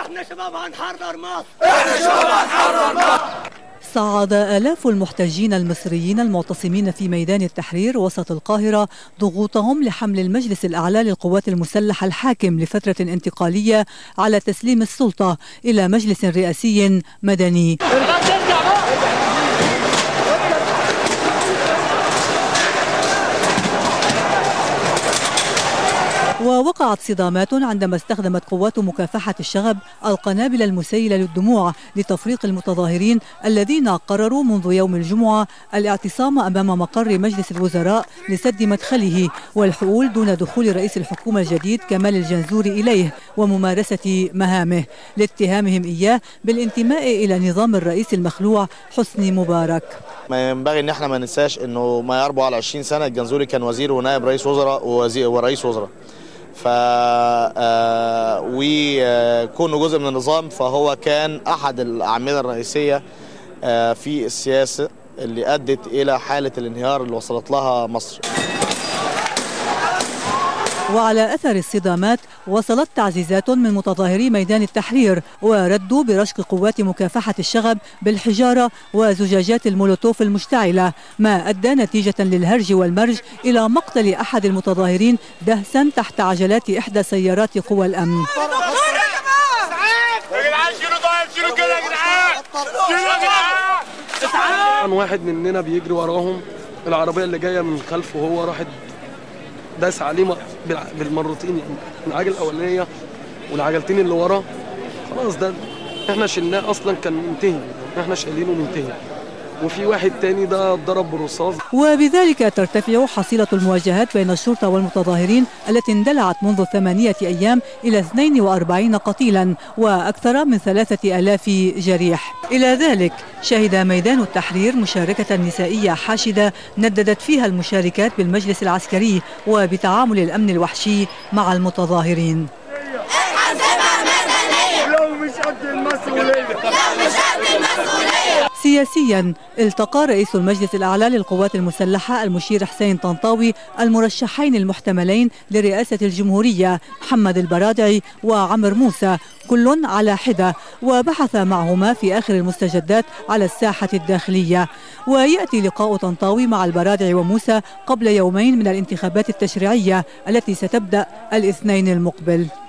احنا شباب هنحرر مصر. احنا شباب هنحرر مصر. صعد آلاف المحتجين المصريين المعتصمين في ميدان التحرير وسط القاهرة ضغوطهم لحمل المجلس الأعلى للقوات المسلحة الحاكم لفترة انتقالية على تسليم السلطة إلى مجلس رئاسي مدني. ووقعت صدامات عندما استخدمت قوات مكافحة الشغب القنابل المسيلة للدموع لتفريق المتظاهرين الذين قرروا منذ يوم الجمعة الاعتصام أمام مقر مجلس الوزراء لسد مدخله والحؤول دون دخول رئيس الحكومة الجديد كمال الجنزوري إليه وممارسة مهامه لاتهامهم إياه بالانتماء إلى نظام الرئيس المخلوع حسني مبارك. ما ينبغي ان احنا ما ننساش انه ما يقرب على 20 سنه الجنزوري كان وزير ونائب رئيس وزراء ورئيس وزراء. وكونه جزء من النظام فهو كان احد الاعمده الرئيسيه في السياسه اللي ادت الى حاله الانهيار اللي وصلت لها مصر. وعلى أثر الصدامات وصلت تعزيزات من متظاهري ميدان التحرير وردوا برشق قوات مكافحة الشغب بالحجارة وزجاجات المولوتوف المشتعلة، ما أدى نتيجة للهرج والمرج إلى مقتل أحد المتظاهرين دهسا تحت عجلات إحدى سيارات قوى الأمن. واحد مننا بيجري وراهم، العربية اللي جاية من خلفه هو راحت داس عليه بالمرتين، يعني العجله الاولانيه والعجلتين اللي ورا خلاص ده احنا شلناه اصلا كان منتهي، احنا شايلينه منتهي، وفي واحد تاني ده اتضرب بالرصاص. وبذلك ترتفع حصيلة المواجهات بين الشرطة والمتظاهرين التي اندلعت منذ 8 أيام إلى 42 قتيلا وأكثر من 3000 جريح. إلى ذلك شهد ميدان التحرير مشاركة نسائية حاشدة نددت فيها المشاركات بالمجلس العسكري وبتعامل الأمن الوحشي مع المتظاهرين. سياسيا التقى رئيس المجلس الأعلى للقوات المسلحة المشير حسين طنطاوي المرشحين المحتملين لرئاسة الجمهورية محمد البرادعي وعمر موسى كل على حدة، وبحث معهما في آخر المستجدات على الساحة الداخلية. ويأتي لقاء طنطاوي مع البرادعي وموسى قبل يومين من الانتخابات التشريعية التي ستبدأ الاثنين المقبل.